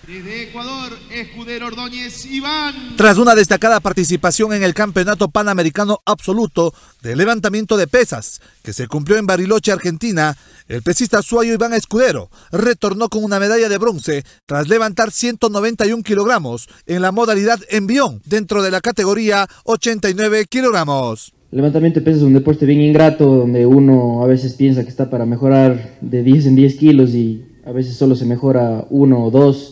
Desde Ecuador, Escudero Ordóñez Iván. Tras una destacada participación en el Campeonato Panamericano Absoluto de Levantamiento de Pesas, que se cumplió en Bariloche, Argentina, el pesista azuayo Iván Escudero retornó con una medalla de bronce tras levantar 191 kilogramos en la modalidad envión dentro de la categoría 89 kilogramos. El levantamiento de pesas es un deporte bien ingrato, donde uno a veces piensa que está para mejorar de 10 en 10 kilos y a veces solo se mejora 1 o 2.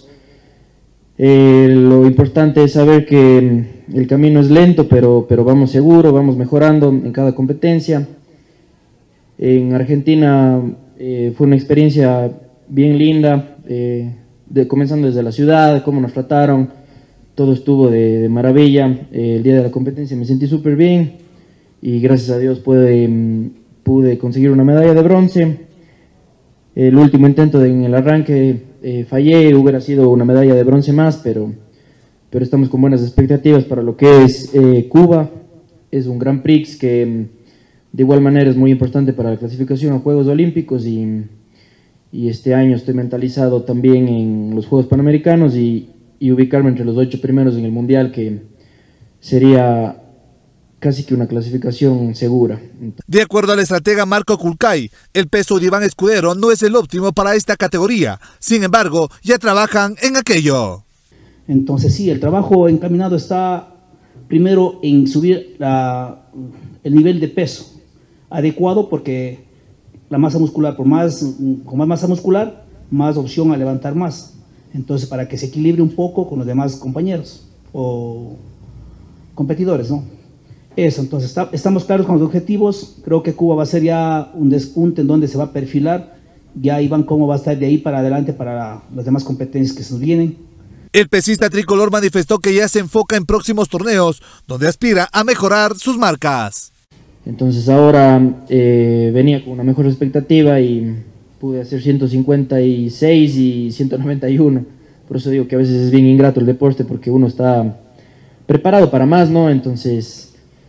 Lo importante es saber que el camino es lento, pero vamos seguro, vamos mejorando en cada competencia. En Argentina fue una experiencia bien linda, comenzando desde la ciudad, cómo nos trataron, todo estuvo de maravilla. El día de la competencia me sentí súper bien y gracias a Dios pude conseguir una medalla de bronce. El último intento en el arranque fallé, hubiera sido una medalla de bronce más, pero estamos con buenas expectativas para lo que es Cuba. Es un Grand Prix que de igual manera es muy importante para la clasificación a Juegos Olímpicos y este año estoy mentalizado también en los Juegos Panamericanos y ubicarme entre los 8 primeros en el Mundial, que sería casi que una clasificación segura. De acuerdo al estratega Marco Culcay, el peso de Iván Escudero no es el óptimo para esta categoría. Sin embargo, ya trabajan en aquello. Entonces sí, el trabajo encaminado está primero en subir el nivel de peso adecuado, porque la masa muscular, con más masa muscular, más opción a levantar más. Entonces, para que se equilibre un poco con los demás compañeros o competidores, ¿no? Eso, entonces estamos claros con los objetivos. Creo que Cuba va a ser ya un despunte en donde se va a perfilar. Ya Iván cómo va a estar de ahí para adelante para las demás competencias que se nos vienen. El pesista tricolor manifestó que ya se enfoca en próximos torneos, donde aspira a mejorar sus marcas. Entonces ahora venía con una mejor expectativa y pude hacer 156 y 191. Por eso digo que a veces es bien ingrato el deporte, porque uno está preparado para más, ¿no? Entonces,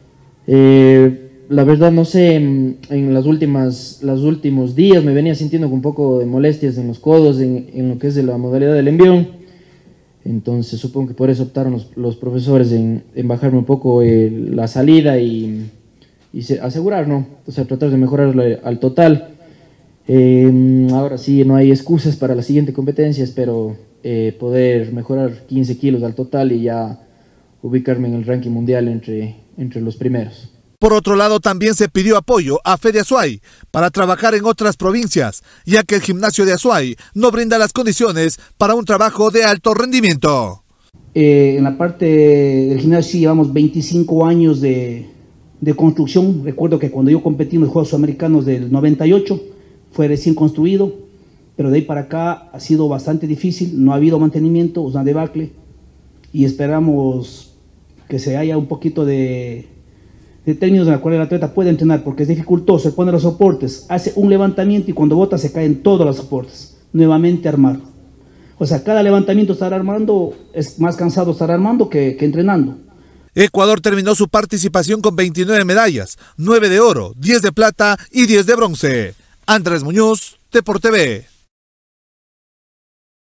la verdad no sé, en los últimos días me venía sintiendo con un poco de molestias en los codos, en lo que es de la modalidad del envión. Entonces supongo que por eso optaron los profesores en bajarme un poco la salida y asegurar, ¿no? O sea, tratar de mejorar al total. Ahora sí, no hay excusas para la siguiente competencia, espero poder mejorar 15 kilos al total y ya ubicarme en el ranking mundial entre los primeros. Por otro lado, también se pidió apoyo a Fede Azuay para trabajar en otras provincias, ya que el gimnasio de Azuay no brinda las condiciones para un trabajo de alto rendimiento. En la parte del gimnasio llevamos 25 años de construcción. Recuerdo que cuando yo competí en los Juegos Sudamericanos del 98, fue recién construido, pero de ahí para acá ha sido bastante difícil, no ha habido mantenimiento, es una debacle, y esperamos que se haya un poquito de términos en la cual el atleta puede entrenar, porque es dificultoso. Se pone los soportes, hace un levantamiento y cuando bota se caen todos los soportes, nuevamente armar. O sea, cada levantamiento estar armando, es más cansado estar armando que entrenando. Ecuador terminó su participación con 29 medallas, 9 de oro, 10 de plata y 10 de bronce. Andrés Muñoz, Deporte TV.